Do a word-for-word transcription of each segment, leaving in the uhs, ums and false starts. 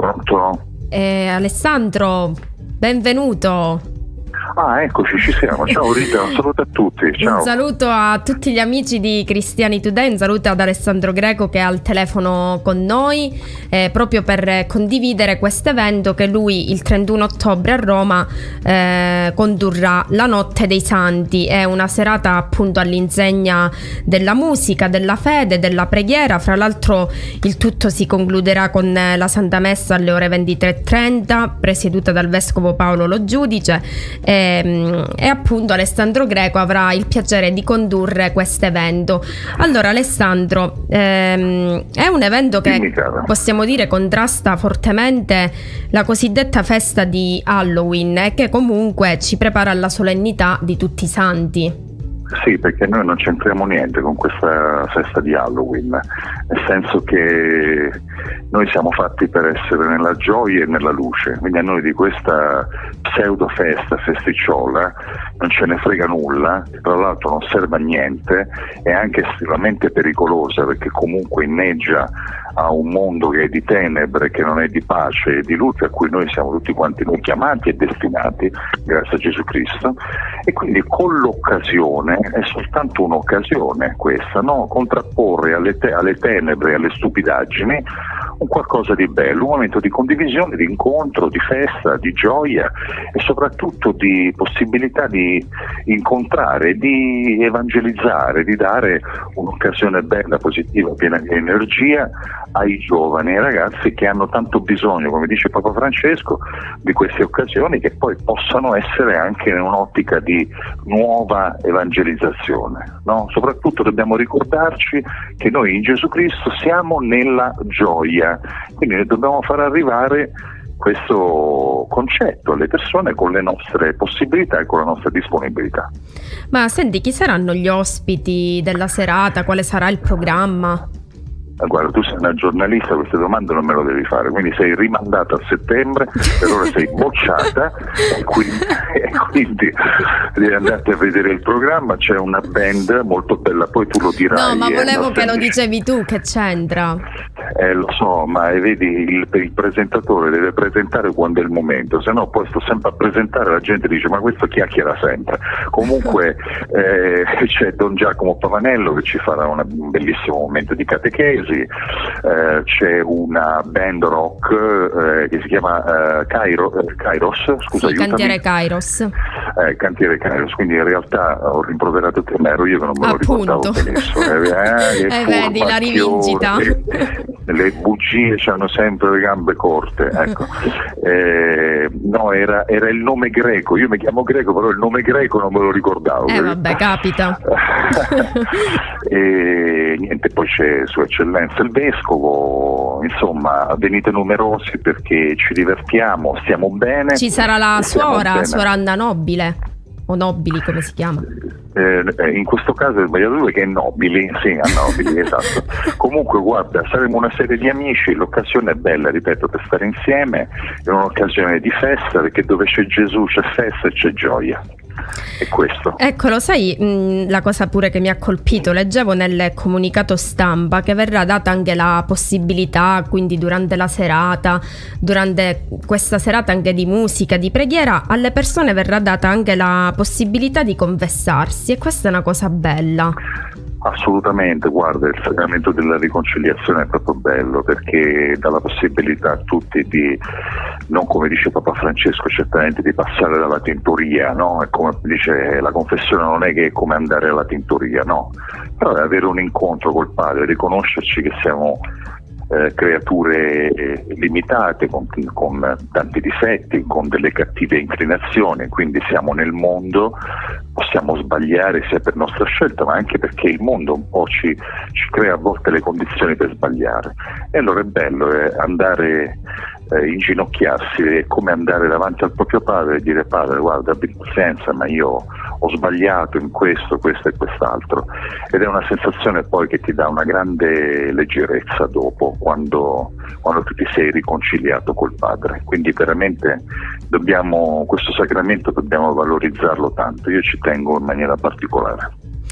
Pronto? Eh, Alessandro, benvenuto. Ah, eccoci, ci siamo. Ciao Rita, un saluto a tutti. Ciao. Un saluto a tutti gli amici di Cristiani Today, un saluto ad Alessandro Greco che è al telefono con noi eh, proprio per condividere questo evento che lui il trentuno ottobre a Roma eh, condurrà, la Notte dei Santi. È una serata appunto all'insegna della musica, della fede, della preghiera. Fra l'altro il tutto si concluderà con la Santa Messa alle ore ventitré e trenta, presieduta dal Vescovo Paolo Lo Giudice. E, e appunto Alessandro Greco avrà il piacere di condurre questo evento. Allora Alessandro, ehm, è un evento che possiamo dire contrasta fortemente la cosiddetta festa di Halloween e che comunque ci prepara alla solennità di tutti i santi. Sì, perché noi non c'entriamo niente con questa festa di Halloween, nel senso che noi siamo fatti per essere nella gioia e nella luce, quindi a noi di questa pseudo festa, festicciola, non ce ne frega nulla, tra l'altro non serve a niente, è anche estremamente pericolosa perché comunque inneggia a un mondo che è di tenebre, che non è di pace e di luce, a cui noi siamo tutti quanti noi chiamati e destinati grazie a Gesù Cristo, e quindi con l'occasione, è soltanto un'occasione questa, no? Contrapporre alle, te- alle tenebre, alle stupidaggini un qualcosa di bello, un momento di condivisione, di incontro, di festa, di gioia e soprattutto di possibilità di incontrare, di evangelizzare, di dare un'occasione bella, positiva, piena di energia ai giovani, ai ragazzi che hanno tanto bisogno, come dice Papa Francesco, di queste occasioni che poi possano essere anche in un'ottica di nuova evangelizzazione, no? Soprattutto dobbiamo ricordarci che noi in Gesù Cristo siamo nella gioia, quindi dobbiamo far arrivare questo concetto alle persone con le nostre possibilità e con la nostra disponibilità. Ma senti, chi saranno gli ospiti della serata? Quale sarà il programma? Guarda, tu sei una giornalista, queste domande non me lo devi fare, quindi sei rimandata a settembre, per ora sei bocciata e quindi, e quindi devi andarti a vedere il programma. C'è una band molto bella, poi tu lo dirai. No, ma volevo eh, che lo dicevi tu, che c'entra? Eh, lo so, ma vedi, il, il presentatore deve presentare quando è il momento, se no poi sto sempre a presentare, la gente dice ma questo chiacchiera sempre. Comunque eh, c'è Don Giacomo Pavanello che ci farà una, un bellissimo momento di catechesi. Eh, c'è una band rock eh, che si chiama eh, Cairo, eh, Kairos, scusa, sì, aiutami. Cantiere Kairos. Eh, Cantiere Kairos, quindi in realtà ho rimproverato te, ma ero io che non me lo Appunto. ricordavo benissimo. Eh, eh, vedi la rivincita. Le, le bugie hanno sempre le gambe corte, ecco. Eh, no, era, era il nome greco, io mi chiamo Greco, però il nome greco non me lo ricordavo. Eh vabbè, capita. E niente, poi c'è Sua Eccellenza il Vescovo, insomma venite numerosi perché ci divertiamo, stiamo bene. Ci sarà la suora, suora Anna Nobile, o Nobili come si chiama? Eh, in questo caso è sbagliato lui, che è Nobili, sì, a Nobili, esatto. Comunque guarda, saremo una serie di amici, l'occasione è bella, ripeto, per stare insieme, è un'occasione di festa perché dove c'è Gesù c'è festa e c'è gioia. È questo. Ecco, lo sai, mh, la cosa pure che mi ha colpito, leggevo nel comunicato stampa che verrà data anche la possibilità, quindi durante la serata, durante questa serata anche di musica, di preghiera, alle persone verrà data anche la possibilità di confessarsi, e questa è una cosa bella. Assolutamente, guarda, il sacramento della riconciliazione è proprio bello perché dà la possibilità a tutti di, non come dice Papa Francesco, certamente di passare dalla tintoria, no? E come dice la confessione non è che è come andare alla tintoria, no? Però è avere un incontro col Padre, riconoscerci che siamo eh, creature limitate, con, con tanti difetti, con delle cattive inclinazioni, quindi siamo nel mondo, possiamo sbagliare sia per nostra scelta ma anche perché il mondo un po' ci, ci crea a volte le condizioni per sbagliare, e allora è bello eh, andare eh, inginocchiarsi, è come andare davanti al proprio padre e dire: padre, guarda, abbi pazienza, ma io ho sbagliato in questo, questo e quest'altro, ed è una sensazione poi che ti dà una grande leggerezza dopo, quando, quando tu ti sei riconciliato col padre. Quindi veramente dobbiamo, questo sacramento dobbiamo valorizzarlo tanto, io ci tengo in maniera particolare.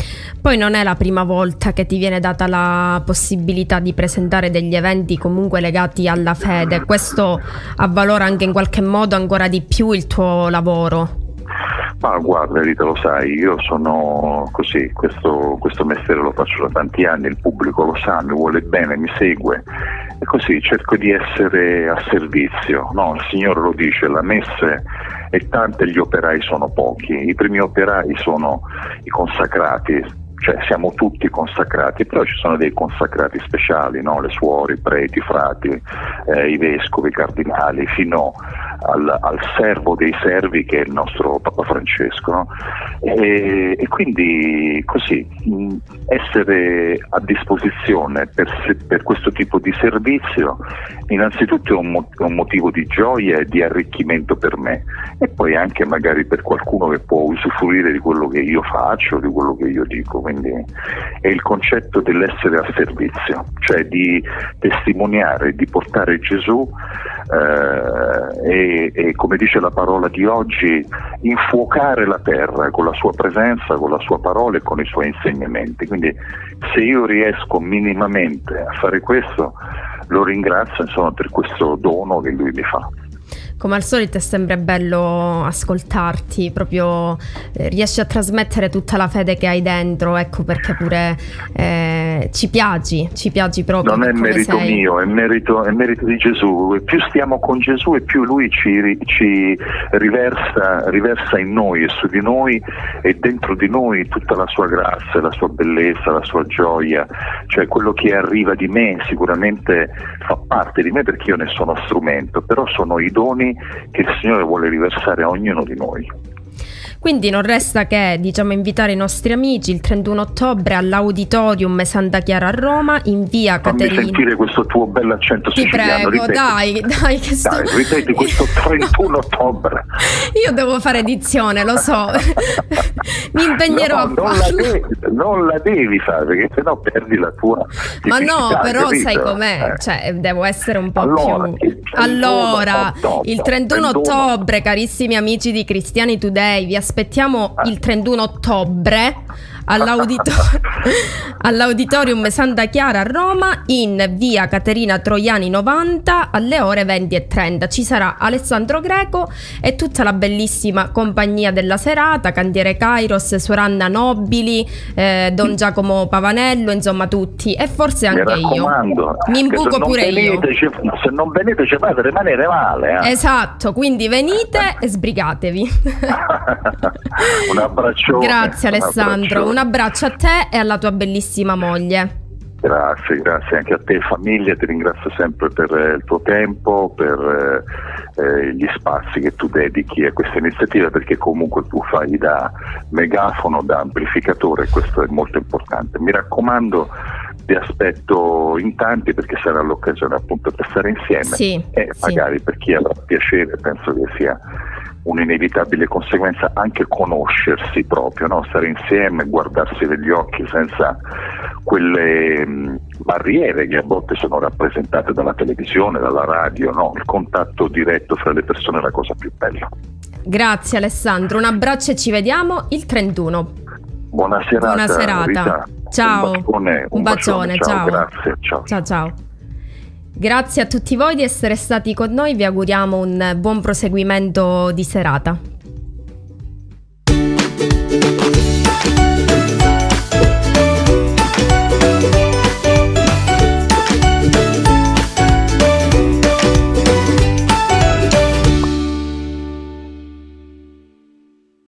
Poi non è la prima volta che ti viene data la possibilità di presentare degli eventi comunque legati alla fede. Questo avvalora anche in qualche modo ancora di più il tuo lavoro. Ma guarda Rita, lo sai, io sono così, questo, questo mestiere lo faccio da tanti anni, il pubblico lo sa, mi vuole bene, mi segue e così cerco di essere a servizio, no? Il Signore lo dice, la messe è tanta e gli operai sono pochi, i primi operai sono i consacrati, cioè siamo tutti consacrati, però ci sono dei consacrati speciali, no? Le suore, i preti, i frati, eh, i vescovi, i cardinali, fino al, al servo dei servi che è il nostro Papa Francesco, no? e, e quindi così mh, essere a disposizione per, per questo tipo di servizio innanzitutto è un, mo- un motivo di gioia e di arricchimento per me e poi anche magari per qualcuno che può usufruire di quello che io faccio, di quello che io dico. Quindi è il concetto dell'essere a servizio, cioè di testimoniare, di portare Gesù eh, e, e come dice la parola di oggi, infuocare la terra con la sua presenza, con la sua parola e con i suoi insegnamenti. Quindi se io riesco minimamente a fare questo, lo ringrazio insomma per questo dono che lui mi fa. Come al solito è sempre bello ascoltarti, proprio eh, riesci a trasmettere tutta la fede che hai dentro, ecco perché pure eh, ci piaci, ci piaci proprio. Non è merito sei. mio, è merito, è merito di Gesù. E più stiamo con Gesù e più Lui ci, ci riversa, riversa in noi e su di noi e dentro di noi tutta la sua grazia, la sua bellezza, la sua gioia. Cioè quello che arriva di me sicuramente fa parte di me perché io ne sono strumento, però sono i doni che il Signore vuole riversare a ognuno di noi. Quindi non resta che, diciamo, invitare i nostri amici il trentuno ottobre all'Auditorium Santa Chiara a Roma, in via Caterina. Fammi sentire questo tuo bel accento Ti siciliano. prego, Ripeti. dai, dai, che sto... Dai, ripeti questo trentuno ottobre. Io devo fare edizione, lo so. Mi impegnerò no, a non farlo. La devi, non la devi fare perché sennò perdi la tua Ma no, però capito? sai com'è, Eh. cioè devo essere un po' Allora, più. il trentuno Allora, ottobre, il trentuno ottobre, carissimi amici di Cristiani Today, vi aspettiamo il trentuno ottobre all'auditor- all'Auditorium Santa Chiara a Roma, in via Caterina Troiani novanta, alle ore venti e trenta. Ci sarà Alessandro Greco e tutta la bellissima compagnia della serata, Cantiere Kairos, Suor Anna Nobili, eh, Don Giacomo Pavanello, insomma tutti, e forse anche io. Mi imbuco pure io. Ci, se non venite ci fate rimanere male. Eh? Esatto, quindi venite e sbrigatevi. Un abbraccio. Grazie Alessandro, un abbraccio a te e alla tua bellissima moglie. Grazie, grazie anche a te famiglia, ti ringrazio sempre per eh, il tuo tempo, per eh, gli spazi che tu dedichi a questa iniziativa, perché comunque tu fai da megafono, da amplificatore, e questo è molto importante. Mi raccomando, vi aspetto in tanti perché sarà l'occasione appunto per stare insieme sì, e sì. magari per chi avrà piacere, penso che sia un'inevitabile conseguenza anche conoscersi proprio, no? Stare insieme, guardarsi negli occhi senza quelle mh, barriere che a volte sono rappresentate dalla televisione, dalla radio, no? Il contatto diretto fra le persone è la cosa più bella. Grazie Alessandro, un abbraccio e ci vediamo il trentuno. Buona serata. Buona serata. Rita. Ciao. Un bacione, un un bacione, bacione. Ciao, ciao. Grazie, ciao. Ciao ciao. Grazie a tutti voi di essere stati con noi, vi auguriamo un buon proseguimento di serata.